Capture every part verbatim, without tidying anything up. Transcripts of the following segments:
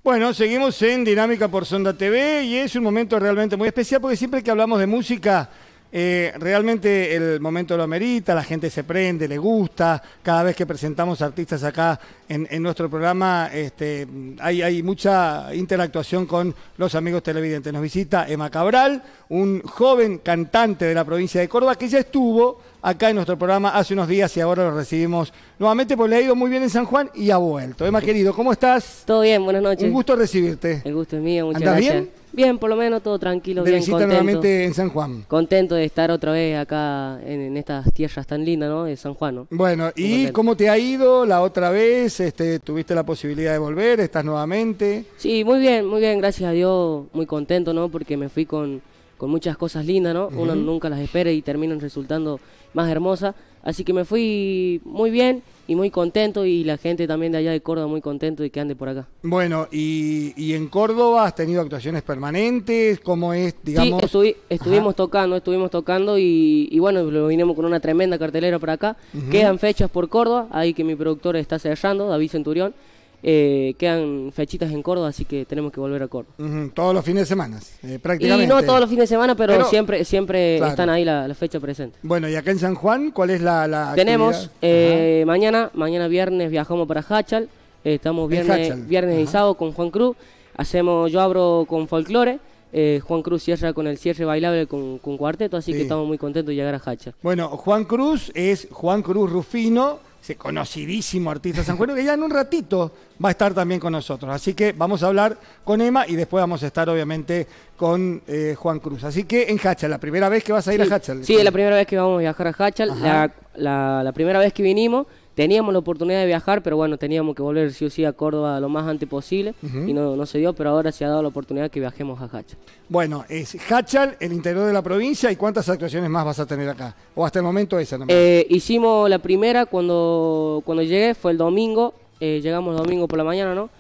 Bueno, seguimos en Dinámica por Sonda T V y es un momento realmente muy especial porque siempre que hablamos de música, eh, realmente el momento lo amerita, la gente se prende, le gusta. Cada vez que presentamos artistas acá en, en nuestro programa, este, hay, hay mucha interactuación con los amigos televidentes. Nos visita Emma Cabral, un joven cantante de la provincia de Córdoba que ya estuvo acá en nuestro programa hace unos días y ahora lo recibimos nuevamente porque le ha ido muy bien en San Juan y ha vuelto. Emma, querido, ¿cómo estás? Todo bien, buenas noches. Un gusto recibirte. El gusto es mío, muchas ¿Andás gracias. bien? Bien, por lo menos todo tranquilo, De bien, visita contento. nuevamente en San Juan. Contento de estar otra vez acá en, en estas tierras tan lindas, ¿no? De San Juan, ¿no? Bueno, Muy ¿y contento. cómo te ha ido la otra vez? Este, ¿tuviste la posibilidad de volver? ¿Estás nuevamente? Sí, muy bien, muy bien, gracias a Dios, muy contento, ¿no? Porque me fui con, con muchas cosas lindas, ¿no? Ujú. Uno nunca las espera y terminan resultando más hermosas. Así que me fui muy bien y muy contento y la gente también de allá de Córdoba muy contento de que ande por acá. Bueno, y, y en Córdoba has tenido actuaciones permanentes, ¿cómo es, digamos? Sí, estuvi- estuvimos Ajá. tocando, estuvimos tocando y, y bueno, lo vinimos con una tremenda cartelera para acá. Ujú. Quedan fechas por Córdoba, ahí que mi productor está cerrando, David Centurión. Eh, quedan fechitas en Córdoba, así que tenemos que volver a Córdoba. Ujú, todos los fines de semana, eh, Y prácticamente. no todos los fines de semana, pero, Pero, siempre siempre claro. están ahí la, la fecha presente. Bueno, y acá en San Juan, ¿cuál es la, la Tenemos actividad? eh, mañana, mañana viernes viajamos para Hachal. Eh, estamos En viernes, Hachal. viernes y Ajá. sábado con Juan Cruz. Hacemos, yo abro con folclore. Eh, Juan Cruz cierra con el cierre bailable con, con cuarteto, así Sí. que estamos muy contentos de llegar a Hachal. Bueno, Juan Cruz es Juan Cruz Rufino, ese conocidísimo artista sanjuanero, que ya en un ratito va a estar también con nosotros. Así que vamos a hablar con Emma y después vamos a estar obviamente con eh, Juan Cruz. Así que en Hachal, la primera vez que vas a ir Sí, a Hachal. sí, es la primera vez que vamos a viajar a Hachal. Ajá. La, la, la primera vez que vinimos teníamos la oportunidad de viajar, pero bueno, teníamos que volver sí o sí a Córdoba lo más antes posible. Ujú. Y no, no se dio, pero ahora se ha dado la oportunidad que viajemos a Hachal. Bueno, es Hachal, el interior de la provincia, ¿y cuántas actuaciones más vas a tener acá? O hasta el momento esa nomás. Eh, hicimos la primera cuando, cuando llegué, fue el domingo, eh, llegamos el domingo por la mañana, ¿no?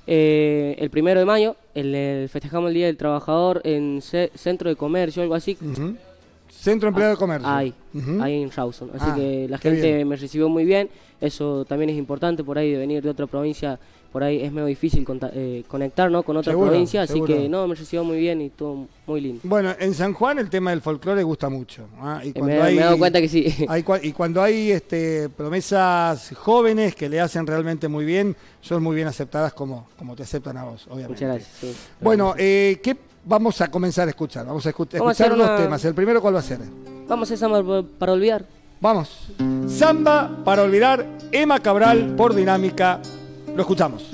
Eh, el primero de mayo, el, el- festejamos el Día del Trabajador en ce- Centro de Comercio, algo así. Ujú. Centro Empleado de Comercio. Ahí, Ujú. ahí en Rawson. Así Ah, que la qué gente bien. me recibió muy bien. Eso también es importante por ahí de venir de otra provincia. Por ahí es medio difícil conta- eh, conectar, ¿no? Con otra Seguro, provincia. Así seguro. que no, me recibió muy bien y estuvo muy lindo. Bueno, en San Juan el tema del folclore gusta mucho. ¿ah? Y Eh, cuando me, hay, me he dado cuenta que sí. hay cua- y cuando hay este, promesas jóvenes que le hacen realmente muy bien, son muy bien aceptadas como, como te aceptan a vos, obviamente. Muchas gracias. sí. Bueno, eh, ¿qué vamos a comenzar a escuchar? Vamos a escu- Vamos a escuchar hacer dos una- temas. ¿El primero cuál va a ser? Vamos a hacer samba para olvidar. Vamos. Samba para olvidar, Emma Cabral por Dinámica. Lo escuchamos.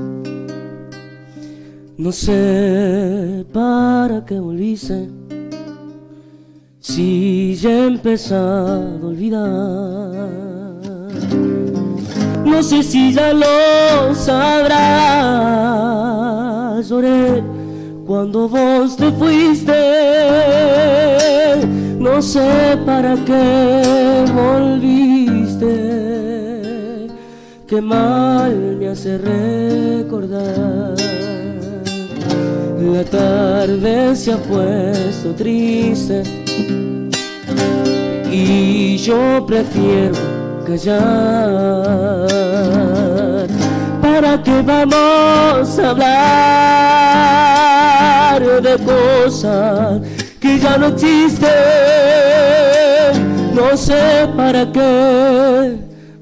No sé para qué volviste, si ya he empezado a olvidar. No sé si ya lo sabrás. Lloré cuando vos te fuiste. No sé para qué volviste. Qué mal me hace recordar. La tarde se ha puesto triste y yo prefiero callar. ¿Para qué vamos a hablar de cosas que ya no existen? No sé para qué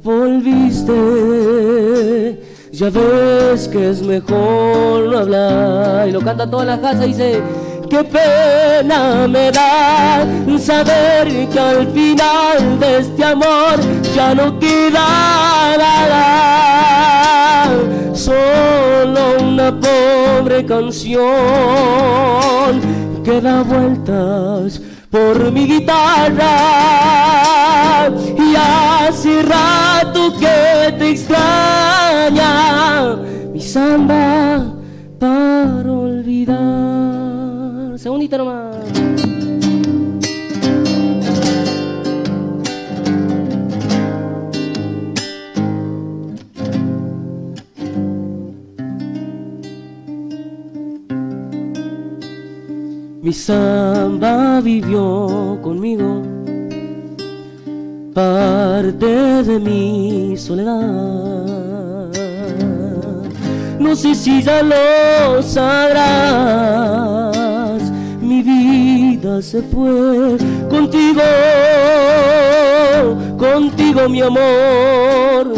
volviste. Ya ves que es mejor no hablar. Y lo canta toda la casa y dice: qué pena me da saber que al final de este amor ya no queda nada, solo una pobre canción que da vueltas por mi guitarra. Y hace rato que te extraña mi samba para olvidar. Segundito nomás. Mi samba vivió conmigo parte de mi soledad. no sé si ya lo sabrás. Mi vida se fue contigo, contigo mi amor,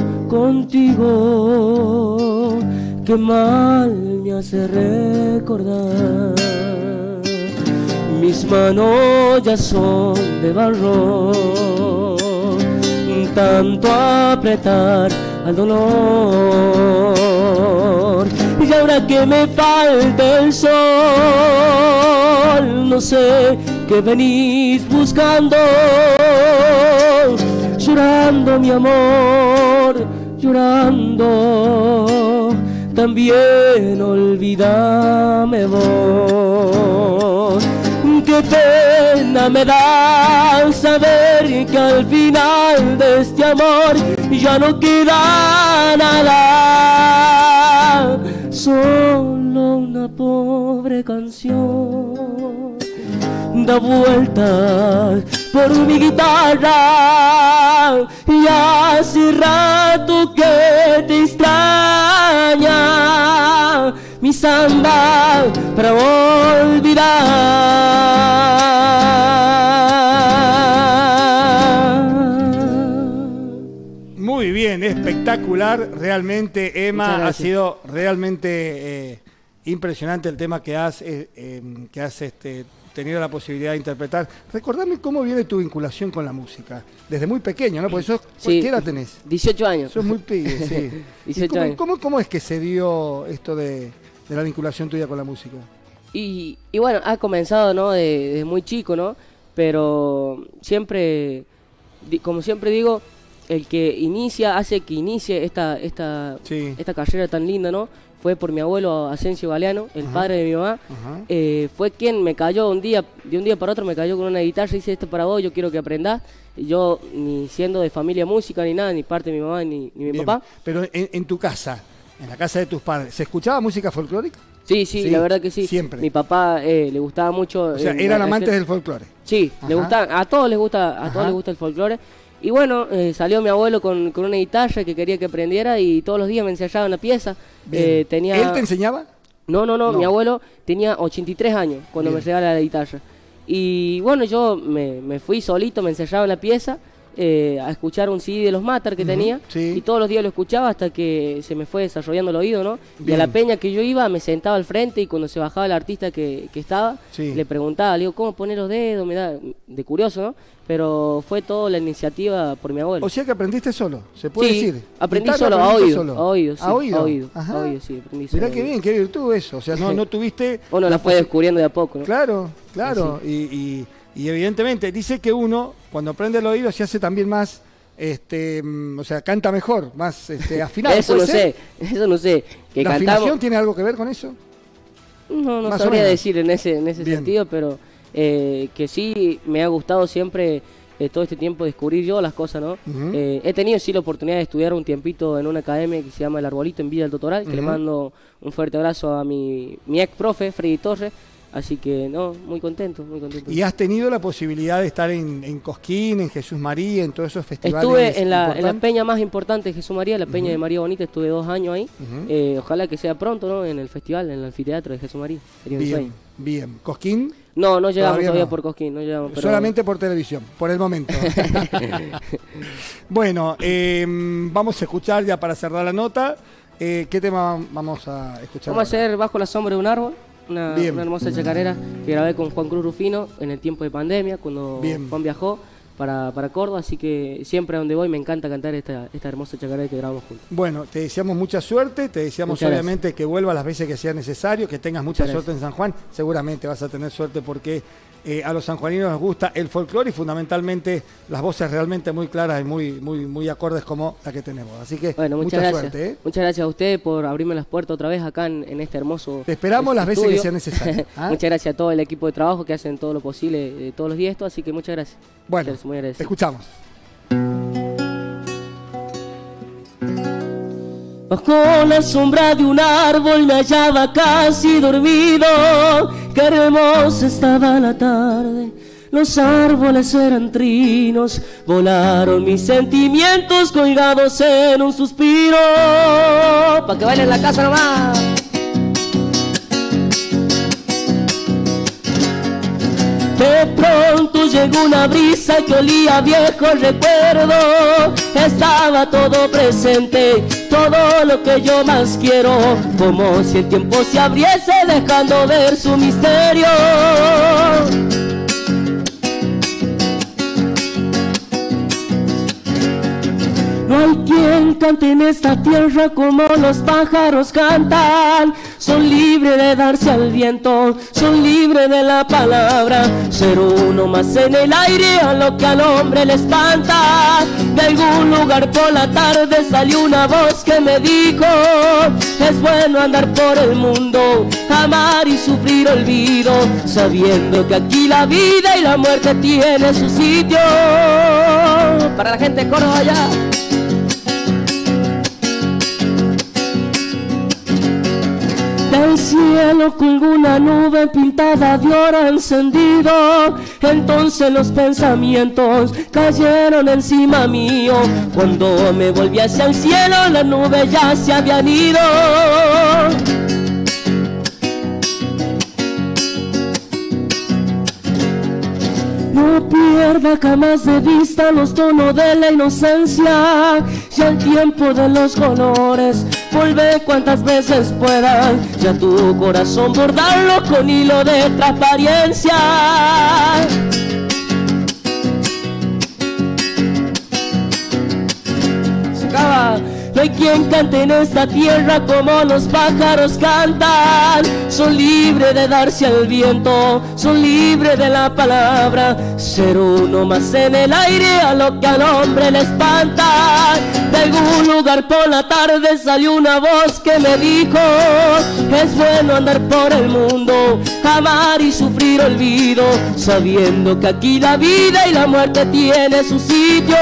contigo. Qué mal me hace recordar. Mis manos ya son de barro, tanto apretar al dolor. Y ahora que me falta el sol, no sé qué venís buscando. Llorando mi amor, llorando, también olvídame vos. Qué pena me da saber que al final de este amor ya no queda nada, solo una pobre canción da vueltas por mi guitarra y hace rato que te extraña mi samba para olvidar. Muy bien, espectacular, realmente, Emma, ha sido realmente eh, impresionante el tema que has, eh, eh, que has este, tenido la posibilidad de interpretar. Recordame cómo viene tu vinculación con la música, desde muy pequeño, ¿no? Porque sos, Sí, ¿qué edad tenés? dieciocho años. Sos muy pibe, sí. dieciocho cómo, años. Cómo, ¿Cómo es que se dio esto de, de la vinculación tuya con la música? Y, y bueno, ha comenzado, ¿no? Desde de muy chico, ¿no? Pero siempre, di, como siempre digo, el que inicia, hace que inicie esta, esta, Sí. esta carrera tan linda, ¿no? Fue por mi abuelo Asensio Galeano, el Ajá. padre de mi mamá. Ajá. Eh, fue quien me cayó un día, de un día para otro me cayó con una guitarra y dice, esto para vos, yo quiero que aprendás. Y yo, ni siendo de familia música ni nada, ni parte de mi mamá ni, ni mi Bien. papá. Pero en, en tu casa, en la casa de tus padres, ¿se escuchaba música folclórica? Sí, sí, Sí, la verdad que sí. siempre. Mi papá eh, le gustaba mucho. O sea, eh, eran la- amantes del folclore. Sí, Ajá. le gusta, a todos les gusta, a Ajá. todos les gusta el folclore. Y bueno, eh, salió mi abuelo con, con una guitarra que quería que aprendiera y todos los días me ensayaba en la pieza. Bien. Eh, tenía... ¿Él te enseñaba? No, no, no, No. mi abuelo tenía ochenta y tres años cuando Bien. me regala la guitarra. Y bueno, yo me, me fui solito, me ensayaba en la pieza eh, a escuchar un C D de los Matar que Ujú, tenía. sí. Y todos los días lo escuchaba hasta que se me fue desarrollando el oído, ¿no? Y Bien. a la peña que yo iba me sentaba al frente y cuando se bajaba el artista que, que estaba, Sí. le preguntaba, le digo, ¿cómo poner los dedos? Me da de curioso, ¿no? Pero fue toda la iniciativa por mi abuelo. O sea que aprendiste solo, se puede Sí, decir. aprendí Guitarra solo, a aprendiste oído, solo. a oído, sí, ¿A oído? a oído, Ajá. a oído, sí, aprendí solo. Mirá qué bien, qué virtud eso. O sea, no, no tuviste... Uno la fue posi- descubriendo de a poco, ¿no? Claro, claro. Y, y- y evidentemente dice que uno, cuando aprende el oído, se hace también más, este, mm, o sea, canta mejor, más este, afinado. Eso ¿puede no ser? sé, eso no sé. Que ¿La cantamos... afinación tiene algo que ver con eso? No, no Más o sabría menos. decir en ese, en ese Bien. sentido, pero eh, que sí me ha gustado siempre eh, todo este tiempo descubrir yo las cosas, ¿no? Ujú. Eh, he tenido sí la oportunidad de estudiar un tiempito en una academia que se llama El Arbolito en Villa del Totoral, que le Ujú. mando un fuerte abrazo a mi, mi ex profe, Freddy Torres, así que no, muy contento, muy contento. ¿Y has tenido la posibilidad de estar en, en Cosquín, en Jesús María, en todos esos festivales? Estuve en la, en la importantes? peña más importante de Jesús María, la peña de María Bonita, estuve dos años ahí. Ujú. Eh, ojalá que sea pronto, ¿no? En el festival, en el anfiteatro de Jesús María. Sería un Bien, sueño. bien. ¿Cosquín? No, no llegamos Todavía todavía, no. por Cosquín, no llegamos. pero- Solamente por televisión, por el momento. Bueno, eh, vamos a escuchar ya para cerrar la nota. Eh, ¿Qué tema vamos a escuchar? Vamos a ahora? hacer Bajo la sombra de un árbol, una, Bien. una hermosa chacarera que grabé con Juan Cruz Rufino en el tiempo de pandemia, cuando Bien. Juan viajó para, para Córdoba, así que siempre a donde voy me encanta cantar esta, esta hermosa chacarera que grabamos juntos. Bueno, te deseamos mucha suerte, te deseamos Muchas obviamente que vuelvas las veces que sea necesario, que tengas mucha Muchas suerte en San Juan. Seguramente vas a tener suerte porque eh, a los sanjuaninos nos gusta el folclore y fundamentalmente las voces realmente muy claras y muy, muy, muy acordes como la que tenemos. Así que Bueno, muchas mucha gracias. suerte. ¿eh? Muchas gracias a ustedes por abrirme las puertas otra vez acá en, en este hermoso Te esperamos las veces que estudio. sea necesario. ¿ah? Muchas gracias a todo el equipo de trabajo que hacen todo lo posible eh, todos los días esto, así que muchas gracias. Bueno, Muchas, muy te agradecido. escuchamos. Bajo la sombra de un árbol me hallaba casi dormido. Qué hermosa estaba la tarde. Los árboles eran trinos. Volaron mis sentimientos colgados en un suspiro. para que bailen en la casa nomás. De pronto llegó una brisa que olía a viejo recuerdo. Estaba todo presente, todo lo que yo más quiero, como si el tiempo se abriese dejando ver su misterio. No hay quien cante en esta tierra como los pájaros cantan. Son libres de darse al viento, son libres de la palabra. Ser uno más en el aire a lo que al hombre le espanta. De algún lugar por la tarde salió una voz que me dijo: es bueno andar por el mundo, amar y sufrir olvido, sabiendo que aquí la vida y la muerte tienen su sitio. Para la gente de Córdoba allá. Del cielo colgó una nube pintada de oro encendido. Entonces los pensamientos cayeron encima mío. Cuando me volví hacia el cielo, las nubes ya se habían ido. No pierda jamás de vista los tonos de la inocencia y el tiempo de los colores. Vuelve cuantas veces puedas, ya tu corazón bordarlo con hilo de transparencia. Se acaba. No hay quien cante en esta tierra como los pájaros cantan. Son libres de darse al viento, son libres de la palabra. Ser uno más en el aire a lo que al hombre le espanta. De algún lugar por la tarde salió una voz que me dijo: es bueno andar por el mundo, amar y sufrir olvido, sabiendo que aquí la vida y la muerte tiene su sitio.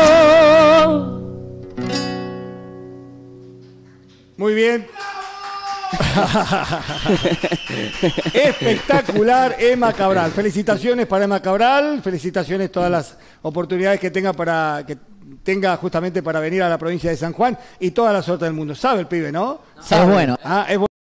Muy bien. Espectacular, Emma Cabral. Felicitaciones para Emma Cabral, felicitaciones todas las oportunidades que tenga para que tenga justamente para venir a la provincia de San Juan y toda la suerte del mundo. Sabe el pibe, ¿no? Es bueno. Ah, es bueno.